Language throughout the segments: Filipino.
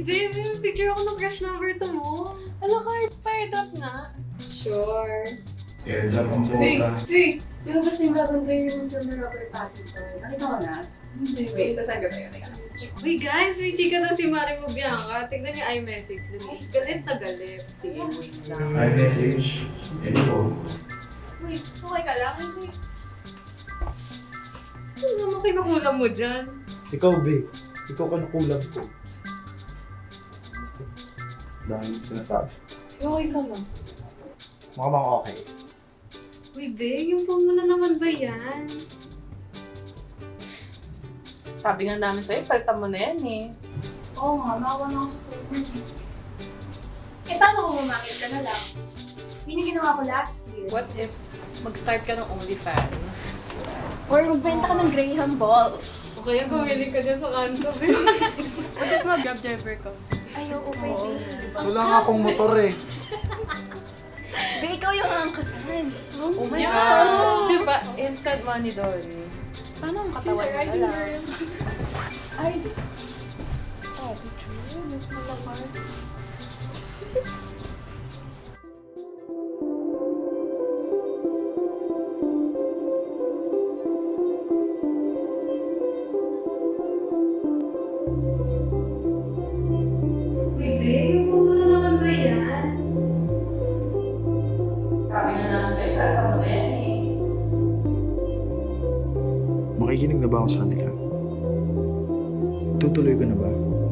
babe, may picture ako ng crush number 2 mo. Alam ka, pa-airdrop nga. Sure. Airdrop ang puta. Hey, di ba basta yung bagong player yung film na Robert Pattinson? Nakita ko na? Hindi. Wait, sasend ko sa'yo. Uy guys, may chika daw si Mari mo Bianca. Tignan niyo iMessage dun. Galit na galit. Sige, wait lang. iMessage. Info. Wait, okay ka lang? Wait. Ano naman kinukulam mo dyan? Ikaw, babe. Ikaw ka nakulang ko. Dahil sinasabi. Okay ka lang. Mukha bang okay? Uy, babe, yung phone mo na naman ba yan? Sabi nga namin sa'yo, palitan mo na yan eh. Oo nga, nakawa na ako sa phone mo. Eh, paano kung umakit ka na lang? Yun yung ginawa ko last year. What if mag-start ka ng OnlyFans? Or magbenta ka ng Graham balls. O kaya bumili ka dyan sa kanto, babe. What if mag-grab driver ko? Ay, oo, pwede. Wala nga akong motor eh. Babe, ikaw yung angkasan. Oh my God! Diba? Instant money doon. Paano ang katawan mo na lang? Ay, Oh, di true. Nagmalamar. Makikinig na ba ako sa kanila? Tutuloy ko na ba?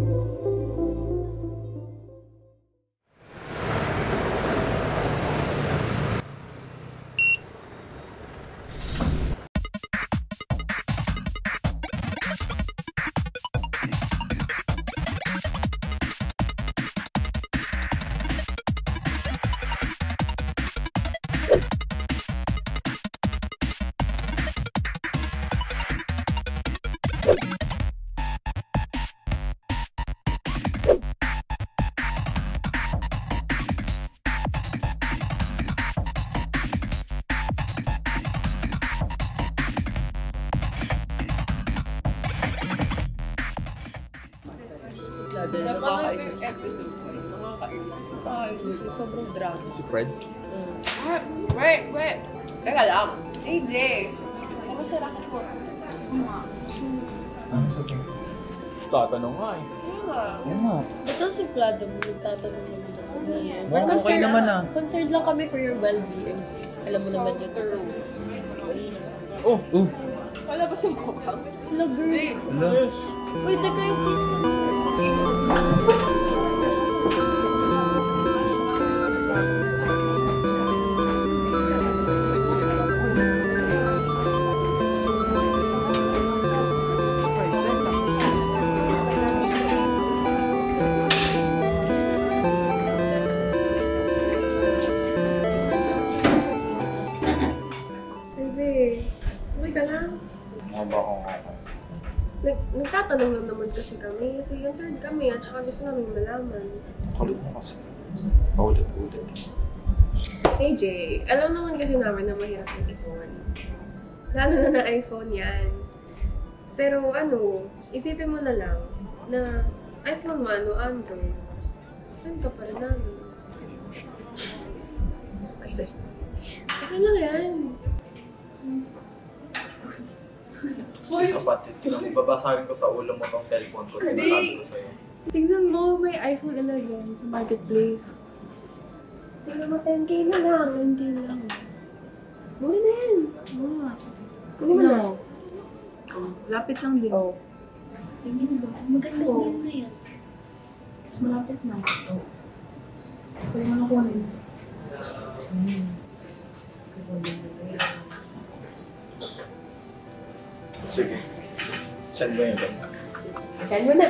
Napanood ko yung episode ko. Nakakainis. Sobrang drama. Si Fred? Wait. Teka lang. AJ. Kamusta na ko? Ano sa tingin? Tatanong nga eh. Oo nga. Ito si Baldemor, nagtatanong naman ako niya. Mukhang okay naman ah. Concerned lang kami for your well-being. Alam mo naman yun. Oh! Wala ba itong mukhang? Hello, girl. Hello? Wait, teka yung pizza. Nagtatanong lang naman kasi kami concerned kami at saka gusto namin malaman. Kulit mo kasi. Paulit-ulit. AJ, alam naman kasi namin na mahirap yung iPhone. Lalo na iPhone yan. Pero isipin mo na lang na iPhone man o Android, friend ka pa rin namin. Okay lang yan. Isa patid. Babasahin ko sa ulo mo tong cellphone ko. Sinasabi ko sa'yo. Tignan mo, may iPhone 11 sa marketplace. Tignan mo, 10K na lang. 10K lang. Mura na yan. Mura. Kunin mo na. Lapit lang din. Oh. Tingin mo ba? Maganda din na yan. Mas malapit na. Pwede mo na kunin. Sige. Send mo yung link. Send mo na.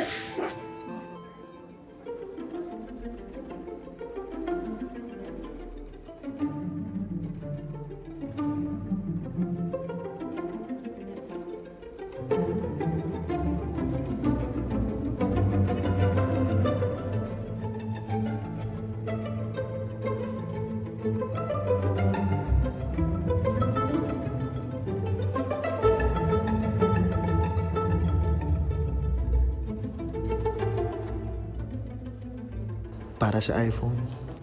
para sa iPhone.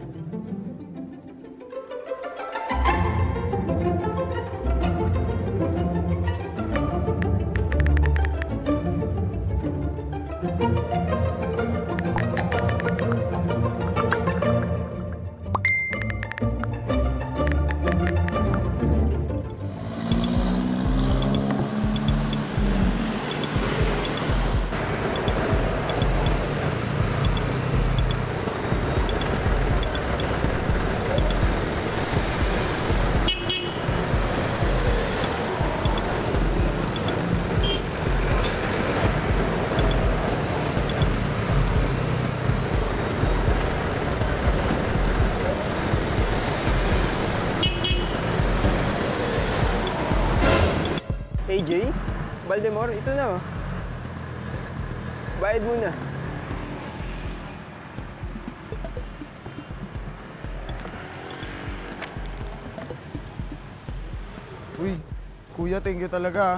AJ? Baldemor, ito na oh. Bayad muna. Uy, kuya, thank you talaga.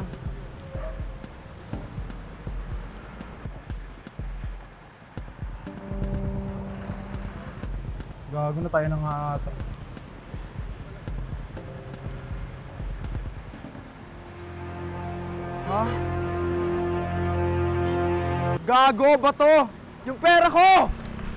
Gago na tayo ng ata. Ha? Gago ba to? Yung pera ko!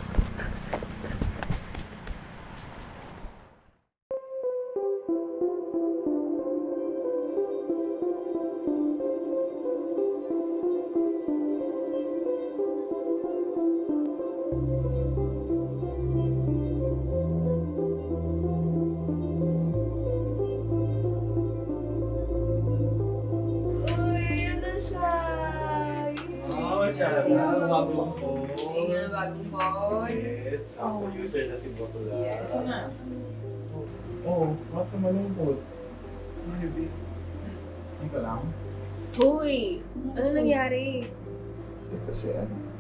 Bagong phone. Bagong phone. Yes. Ako, user na si Botula. Yes. Oo, bakit ka malungkot? Ano yun? Ano ka lang? Hoy! Ano nangyari? Kasi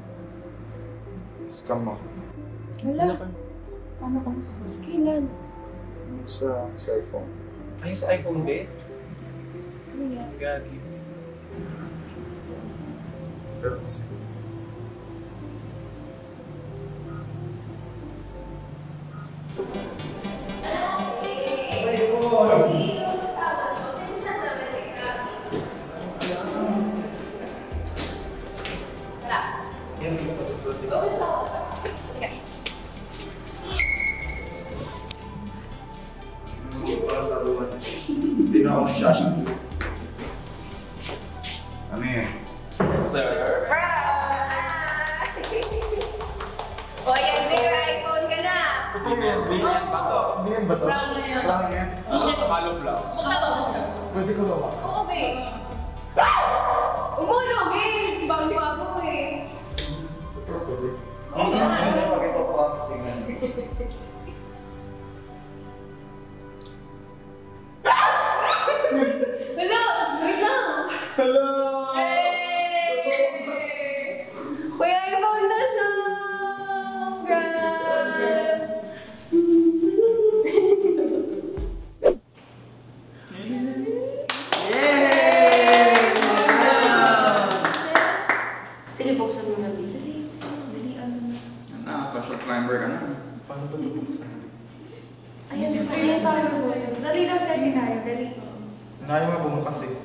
scam ako. Hala? Paano ka mas? Kailan? Sa cellphone. Ay, sa iPhone din? Ano yan? Gagi. Pero kasi hindi na ako masyasya. Ano yan? Sir. O yan, may iPhone ka na! Billion ba to? Ano ba to? Brown na yan. Brown yan? Hollow blocks. Buksa ba? Buksa. Pwede ko daw ba? Oo, babe. Umulog eh! Bago-bago eh. Pwede. Ano pag ito prank tingnan? Hello! Wait lang! Hello! May iPhone na siya! Congrats! Sige, buksan mo na. Dali, buksan mo. Dali, ano. Social climber ka na. Paano ba ito buksan? Ayan, ayan, sabi ko. Dali daw, selfie tayo. Dali. Naya nga bumukas eh.